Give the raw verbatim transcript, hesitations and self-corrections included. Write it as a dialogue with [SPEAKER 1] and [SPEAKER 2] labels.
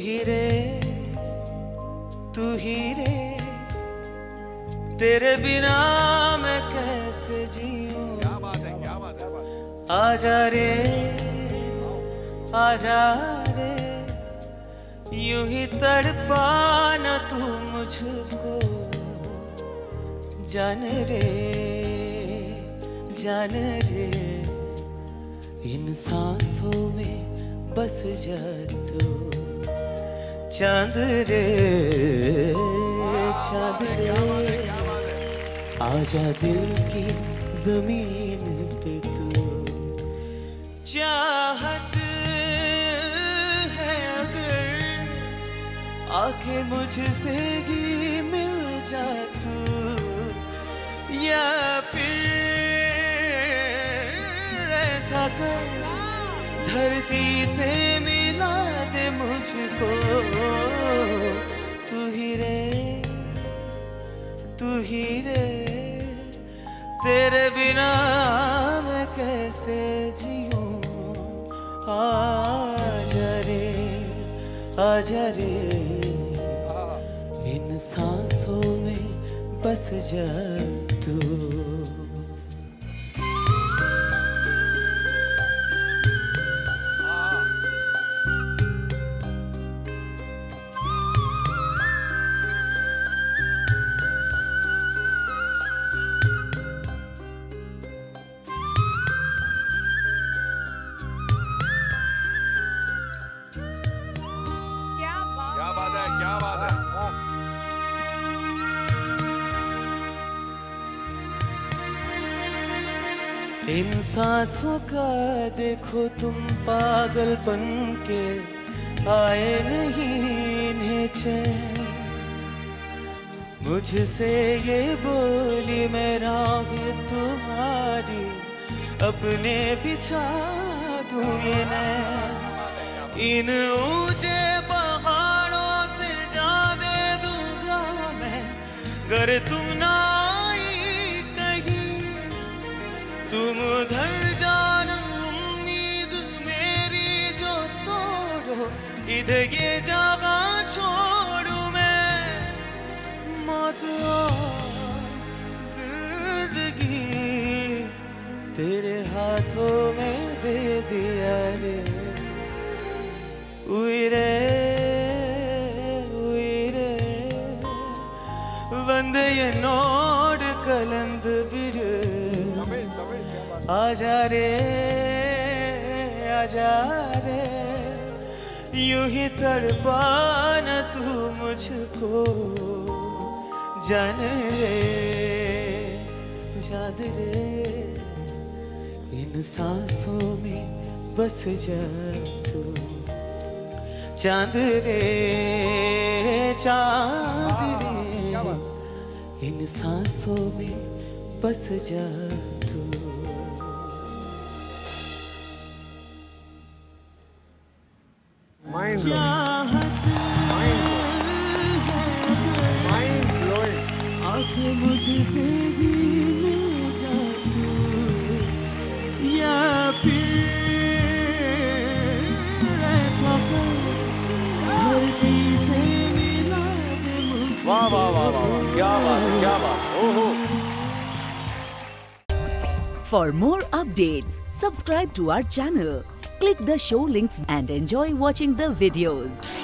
[SPEAKER 1] ही रे तू ही रे, तेरे बिना मैं कैसे जीऊं।
[SPEAKER 2] क्या बात है, क्या बात है।
[SPEAKER 1] आजा रे आजा रे, यूं ही तड़पाना तू मुझको। जान रे जान रे, इन सांसों में बस जा तू। चांद रे चांद रे, आजा दिल की जमीन पे तू। चाहत है अगर आके मुझसे ही मिल जा तू, या फिर ऐसा कर धरती से मिला दे मुझको। तू ही रे तू ही रे, तेरे बिना मैं कैसे जीऊं। आजा रे आजा रे, इन सांसों में बस जा तू।
[SPEAKER 2] क्या बात है, क्या बात है।
[SPEAKER 1] इन सांसों का देखो तुम पागलपन के, आए नहीं इन्हें चैन। मुझसे ये बोली मैं राहें तुम्हारी अपने बिछा दूं ये नैन। इन ऊंचे पहाड़ों से जा दे दूंगा मैं, गर तुम ना आई कहीं। तुम उधर जाना उम्मीद मेरी जो तोड़ो, इधर ये जगह छोड़ू मैं। मौत और जिंदगी तेरे हाथों में दे दिया रे। उइरे उइरे वंदे नोड कलंद बिर। आजा रे आजा रे, यूं ही तड़पाना तू मुझको। जान रे जान रे, इन सांसों में बस जा तू। चांद रे चांद रे, इन सांसों में बस जा तू।
[SPEAKER 2] Mind mind blowing.
[SPEAKER 1] आके मुझसे भी मिल जा तू, या फिर ऐसा कर धरती से मिला दे मुझको।
[SPEAKER 2] वाह वाह वाह वाह, क्या बात क्या बात। ओहो।
[SPEAKER 3] For more updates, subscribe to our channel, click the show links and enjoy watching the videos.